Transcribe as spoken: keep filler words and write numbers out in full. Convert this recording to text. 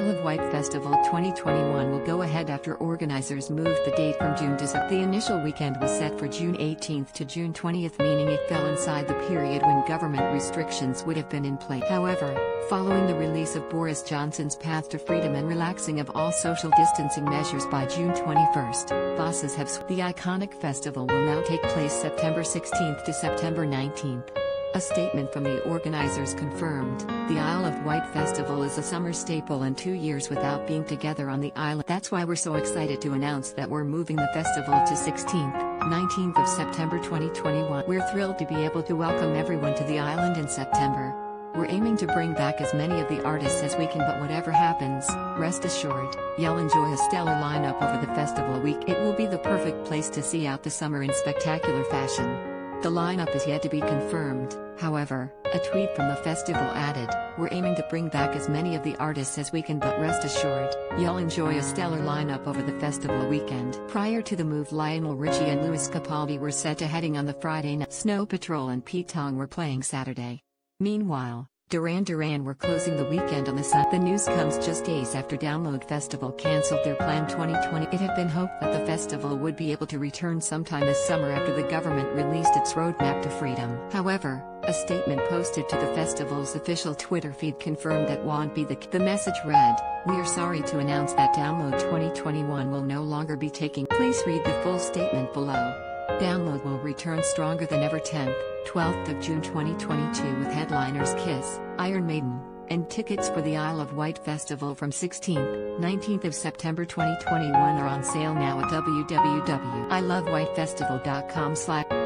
Isle of Wight Festival twenty twenty-one will go ahead after organizers moved the date from June to September. The initial weekend was set for June eighteenth to June twentieth, meaning it fell inside the period when government restrictions would have been in place. However, following the release of Boris Johnson's Path to Freedom and relaxing of all social distancing measures by June twenty-first, bosses have switched. The iconic festival will now take place September sixteenth to September nineteenth. A statement from the organizers confirmed, the Isle of Wight Festival is a summer staple and two years without being together on the island. That's why we're so excited to announce that we're moving the festival to sixteenth, nineteenth of September twenty twenty-one. We're thrilled to be able to welcome everyone to the island in September. We're aiming to bring back as many of the artists as we can, but whatever happens, rest assured, you'll enjoy a stellar lineup over the festival week. It will be the perfect place to see out the summer in spectacular fashion. The lineup is yet to be confirmed, however. A tweet from the festival added, "We're aiming to bring back as many of the artists as we can, but rest assured, you'll enjoy a stellar lineup over the festival weekend." Prior to the move, Lionel Richie and Lewis Capaldi were set to heading on the Friday night. Snow Patrol and Pete Tong were playing Saturday. Meanwhile, Duran Duran were closing the weekend on the Sunday. The news comes just days after Download Festival cancelled their planned twenty twenty. It had been hoped that the festival would be able to return sometime this summer after the government released its roadmap to freedom. However, a statement posted to the festival's official Twitter feed confirmed that won't be the case. The message read, "We are sorry to announce that Download twenty twenty-one will no longer be taking." Please read the full statement below. Download will return stronger than ever tenth, twelfth of June twenty twenty-two with headliners Kiss, Iron Maiden, and tickets for the Isle of Wight Festival from sixteenth, nineteenth of September twenty twenty-one are on sale now at w w w dot i love wight festival dot com slash